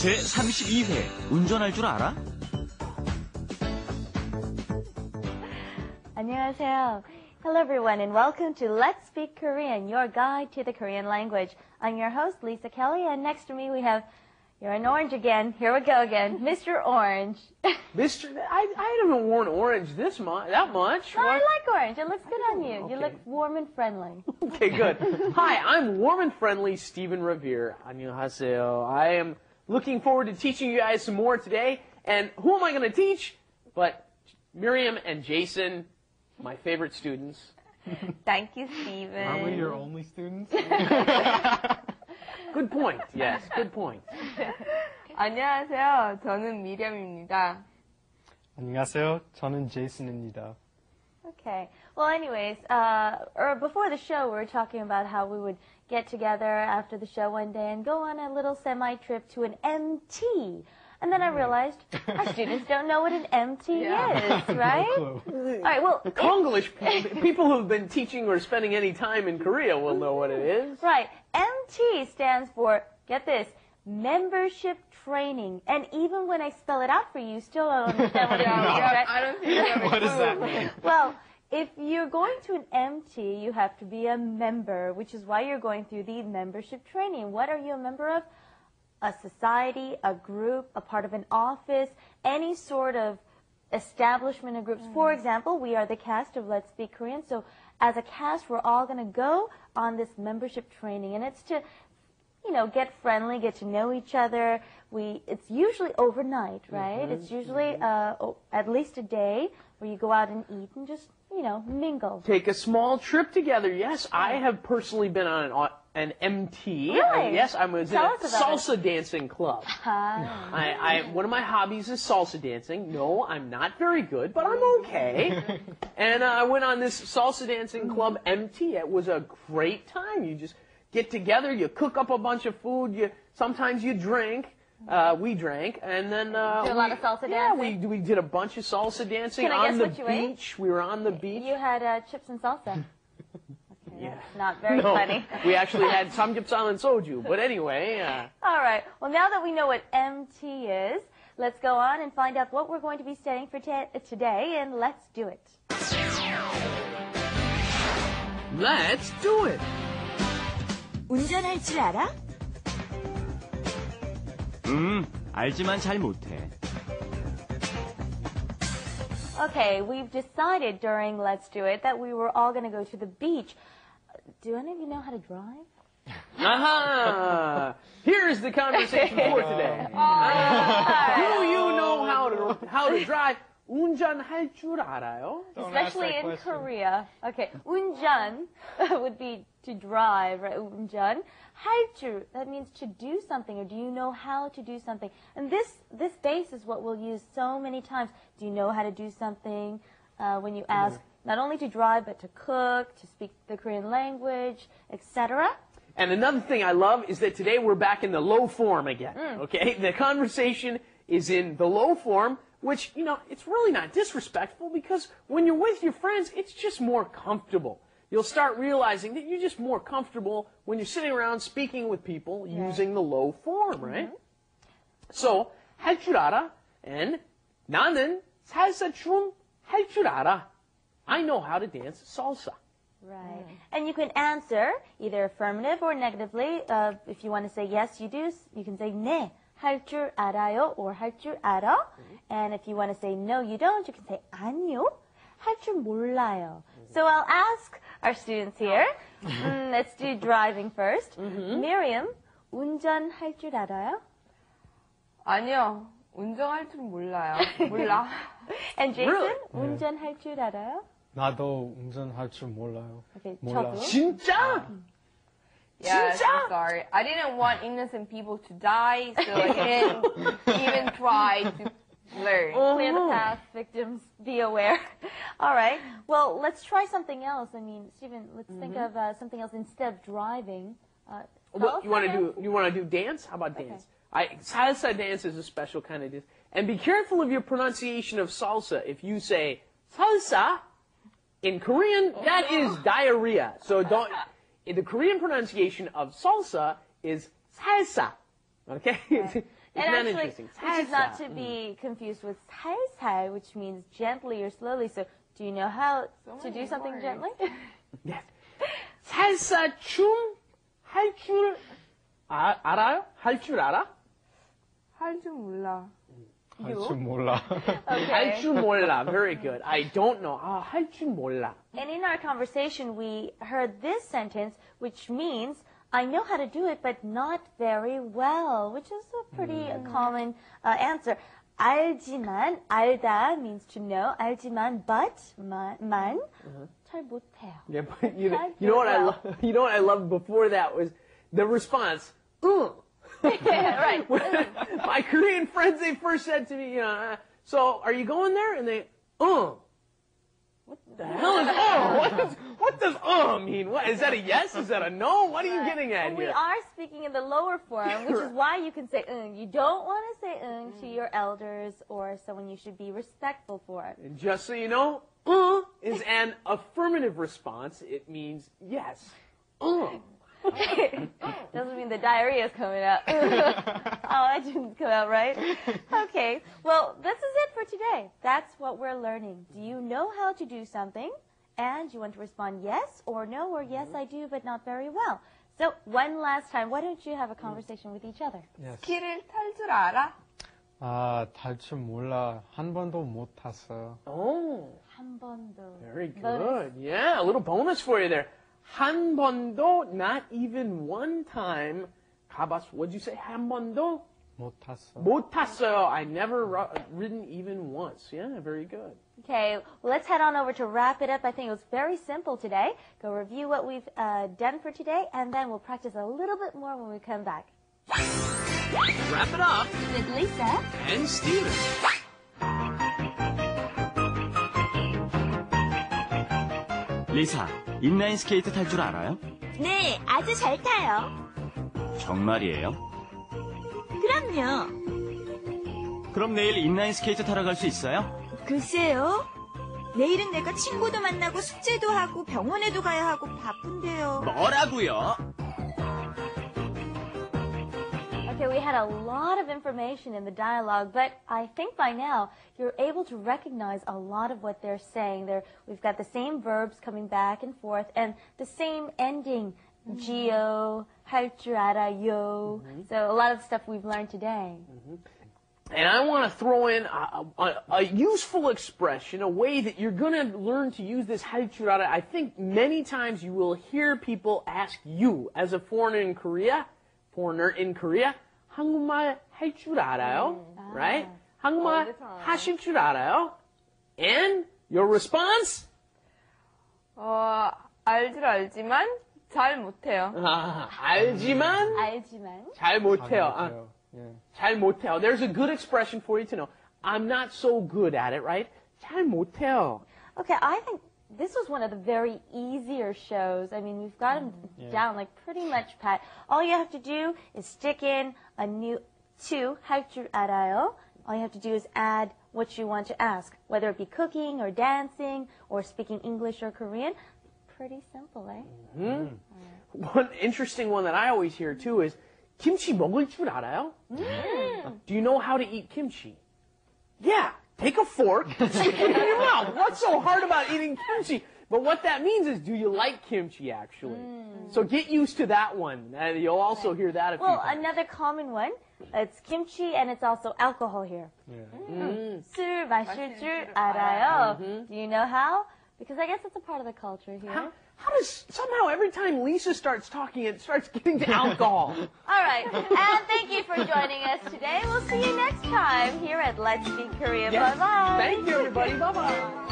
제32회 운전할 줄 알아? 안녕하세요. Hello everyone and welcome to Let's Speak Korean, your guide to the Korean language. I'm your host, Lisa Kelly, and next to me we have, you're an orange again, here we go again, Mr. Orange. I haven't worn orange that much. No, I like orange, it looks good on you. Okay. You look warm and friendly. Okay, good. Hi, I'm warm and friendly Stephen Revere. 안녕하세요. I am looking forward to teaching you guys some more today. And who am I going to teach? But Miriam and Jason, my favorite students. Thank you, Stephen. Are we your only students? Good point. Yes, good point. 안녕하세요. 저는 미렴입니다. 안녕하세요. 저는 제이슨입니다. Okay. Well, anyways, before the show, we were talking about how we would get together after the show one day and go on a little semi-trip to an MT. And then I realized our students don't know what an MT is, right? No clue. All right, well, Konglish people who've been teaching or spending any time in Korea will know what it is. right. MT stands for, get this, membership training. And even when I spell it out for you, you still don't understand what it means, right? I don't think you have a What does that clue. mean? Well, if you're going to an MT, you have to be a member, which is why you're going through the membership training. What are you a member of? A society, a group, a part of an office, any sort of establishment of groups. For example, we are the cast of Let's Speak Korean, so as a cast, we're all going to go on this membership training, and it's to, you know, get friendly, get to know each other. It's usually overnight, right? It's usually at least a day where you go out and eat and just, you know, mingle. Take a small trip together. Yes, I have personally been on an MT. Really? Yes, I was in Tell a us about salsa dancing club. One of my hobbies is salsa dancing. No, I'm not very good, but I'm okay. And I went on this salsa dancing club MT. It was a great time. You just get together, you cook up a bunch of food, sometimes you drink. We drank, and then Do a lot of salsa yeah, dancing? we did a bunch of salsa dancing Can I on guess the what you ate? beach. We were on the beach. You had chips and salsa. Okay, Yeah. that's not very No, funny. we actually had samgyeopsal and soju. But anyway, All right. Well, now that we know what MT is, let's go on and find out what we're going to be studying for today, and let's do it. let's do it. 운전할 줄 알아? 알지만 잘 못해. Okay, we've decided during Let's Do It that we were all going to go to the beach. Do any of you know how to drive? Aha! Here is the conversation for today. Do you know how to drive? 운전할 줄 알아요? Don't ask Especially that in question. Korea. Okay, 운전 would be to drive, right? 운전. 할 줄, that means to do something, or do you know how to do something? And this base is what we'll use so many times. Do you know how to do something? When you ask not only to drive, but to cook, to speak the Korean language, etc. And another thing I love is that today we're back in the low form again. Okay? The conversation is in the low form, which, you know, it's really not disrespectful because when you're with your friends, it's just more comfortable. You'll start realizing that you're just more comfortable when you're sitting around speaking with people using the low form, right? So, 할 줄 알아 and 나는 살사 춤 할 줄 알아. I know how to dance salsa. Right. And you can answer either affirmative or negatively. If you want to say yes, you do, you can say 네, 할 줄 알아요 or 할 줄 알아. And if you want to say no, you don't, you can say 아니요, 할 줄 몰라요. So I'll ask our students here. Let's do driving first. Miriam, 운전할 줄 알아요? 아니요. 운전할 줄 몰라요. 몰라. And Jason, Really? 운전할 줄 알아요? 나도 운전할 줄 몰라요. Okay, 몰라. 저도. 진짜? Yeah, 진짜? so sorry. I didn't want innocent people to die, so I didn't even try to learn. Clear the path, victims, be aware. All right. Well, let's try something else. I mean, Stephen, let's think of something else instead of driving. Well, you want salsa to do dance? How about dance? Salsa dance is a special kind of dance. And be careful of your pronunciation of salsa. If you say salsa in Korean, that is diarrhea. So don't. The Korean pronunciation of salsa is salsa. Okay? And not actually, interesting. which is not 살살. to be confused with 살살, which means gently or slowly. So, do you know how to do many something words. gently? Yes. 살사 춤할 줄 알아요? 할 줄 알아? 할 줄 몰라. 할 줄 몰라. 할 줄 몰라. Very good. I don't know. 할 줄 몰라. And in our conversation, we heard this sentence, which means, I know how to do it, but not very well, which is a pretty common answer. 알지만, 알다 means to know, 알지만, but, 만, 잘 못해요. Yeah, but you know what I love? You know what I loved before that was the response. Right. My Korean friends, they first said to me, so are you going there? And they, What the hell is What does mean? What, is that a yes? Is that a no? What are you getting at And we here? are speaking in the lower form, which is why you can say You don't want to say to your elders or someone you should be respectful for. And just so you know, is an affirmative response. It means yes. Doesn't mean the diarrhea is coming out. Oh, that didn't come out right. Okay, well, this is it for today. That's what we're learning. Do you know how to do something? And you want to respond yes or no or yes, I do, but not very well. So one last time, why don't you have a conversation with each other? Yes. 스키를 탈 줄 알아? 아, 탈 줄 몰라. 한 번도 못 탔어요. Oh, 한 번도. very good. Bonus. Yeah, a little bonus for you there. 한 번도, not even one time. 가봤어. What'd you say? 한 번도? 못 탔어. 못 탔어요. I never ridden even once. Yeah, very good. Okay, well, let's head on over to wrap it up. I think it was very simple today. Go review what we've done for today, and then we'll practice a little bit more when we come back. Wrap it up. With Lisa. And Steven. 리사, 인라인 스케이트 탈 줄 알아요? 네, 아주 잘 타요. 정말이에요? 그럼요. 그럼 내일 인라인 스케이트 타러 갈 수 있어요? 글쎄요. 내일은 내가 친구도 만나고 숙제도 하고 병원에도 가야 하고 바쁜데요. 뭐라고요? Okay, we had a lot of information in the dialogue, but I think by now you're able to recognize a lot of what they're saying. We've got the same verbs coming back and forth, and the same ending, geo, 할 줄 알아요. So a lot of stuff we've learned today. And I want to throw in a useful expression, a way that you're going to learn to use this 할 줄 알아. I think many times you will hear people ask you, as a foreigner in Korea, 한국말 할 줄 알아요? Right? 한국말 All the time. 하실 줄 알아요? And your response? 알줄 알지만 잘 못해요. 알지만 알지만. 잘 못해요. 못해요. 예. 잘 못해요. There's a good expression for you to know. I'm not so good at it, right? 잘 못해요. Okay, I think this was one of the very easier shows. I mean, we've got them down like pretty much pat. All you have to do is stick in a new 할 줄 알아요. All you have to do is add what you want to ask, whether it be cooking or dancing or speaking English or Korean. Pretty simple, eh? One interesting one that I always hear too is 김치 먹을 줄 알아요? Do you know how to eat kimchi? Yeah, take a fork, stick it in your mouth. What's so hard about eating kimchi? But what that means is, do you like kimchi actually? So get used to that one. You'll also hear that a few Well, times. another common one, it's kimchi and it's also alcohol here. 예. 술 마실 줄 알아요. Do you know how? Because I guess it's a part of the culture here. How does somehow every time Lisa starts talking, it starts getting to alcohol? All right, and thank you for joining us today. We'll see you next time here at Let's Speak Korea. Yes. Bye-bye. Thank you, everybody. Bye-bye.